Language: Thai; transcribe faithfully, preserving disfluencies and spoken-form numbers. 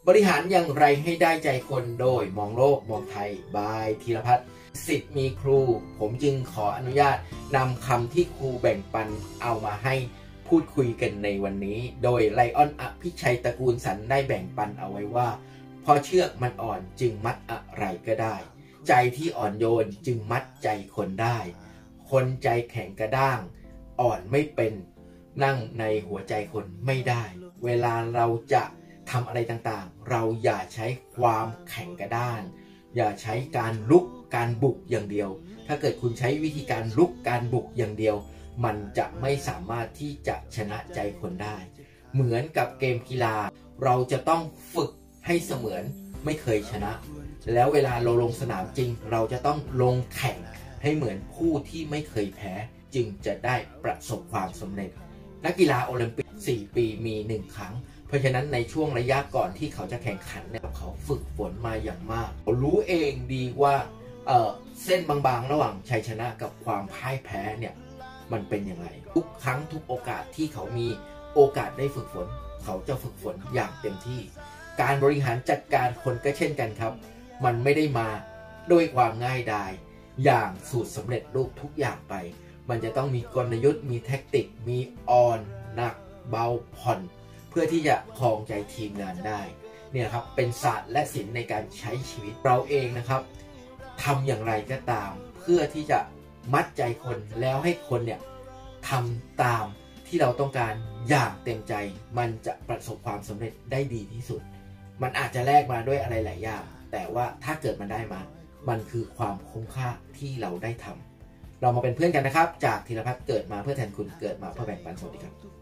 บริหารอย่างไรให้ได้ใจคนโดยมองโลกมองไทยบายธีรพัฒน์สิทธิ์มีครูผมจึงขออนุญาตนำคำที่ครูแบ่งปันเอามาให้พูดคุยกันในวันนี้โดยไลออนอภิชัยตระกูลสรรได้แบ่งปันเอาไว้ว่าพอเชือกมันอ่อนจึงมัดอะไรก็ได้ใจที่อ่อนโยนจึงมัดใจคนได้คนใจแข็งกระด้างอ่อนไม่เป็นนั่งในหัวใจคนไม่ได้เวลาเราจะทำอะไรต่างๆเราอย่าใช้ความแข็งกระด้างอย่าใช้การลุกการบุกอย่างเดียวถ้าเกิดคุณใช้วิธีการลุกการบุกอย่างเดียวมันจะไม่สามารถที่จะชนะใจคนได้เหมือนกับเกมกีฬาเราจะต้องฝึกให้เสมือนไม่เคยชนะแล้วเวลาเราลงสนามจริงเราจะต้องลงแข่งให้เหมือนผู้ที่ไม่เคยแพ้จึงจะได้ประสบความสำเร็จนักกีฬาโอลิมปิกสี่ปีมีหนึ่งครั้งเพราะฉะนั้นในช่วงระยะก่อนที่เขาจะแข่งขันเนี่ยเขาฝึกฝนมาอย่างมากเขารู้เองดีว่าเอ่อเส้นบางๆระหว่างชัยชนะกับความพ่ายแพ้เนี่ยมันเป็นยังไงทุกครั้งทุกโอกาสที่เขามีโอกาสได้ฝึกฝนเขาจะฝึกฝนอย่างเต็มที่การบริหารจัดการคนก็เช่นกันครับมันไม่ได้มาด้วยความง่ายดายอย่างสูตรสำเร็จรูปทุกอย่างไปมันจะต้องมีกลยุทธ์มีแท็กติกมีอ่อนหนักเบาผ่อนเพื่อที่จะครองใจทีมงานได้เนี่ยครับเป็นศาสตร์และศิลป์ในการใช้ชีวิตเราเองนะครับทำอย่างไรก็ตามเพื่อที่จะมัดใจคนแล้วให้คนเนี่ยทำตามที่เราต้องการอย่างเต็มใจมันจะประสบความสำเร็จได้ดีที่สุดมันอาจจะแลกมาด้วยอะไรหลายอย่างแต่ว่าถ้าเกิดมันได้มามันคือความคุ้มค่าที่เราได้ทำเรามาเป็นเพื่อนกันนะครับจากธีรพัฒน์เกิดมาเพื่อแทนคุณเกิดมาเพื่อแบ่งปันสวัสดีครับ